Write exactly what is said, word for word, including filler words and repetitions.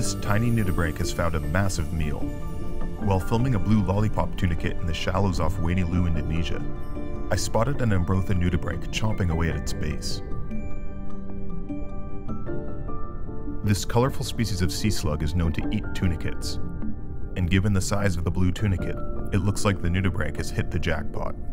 This tiny nudibranch has found a massive meal. While filming a blue lollipop tunicate in the shallows off Wainulu, Indonesia, I spotted an Ambrosia nudibranch chomping away at its base. This colorful species of sea slug is known to eat tunicates, and given the size of the blue tunicate, it looks like the nudibranch has hit the jackpot.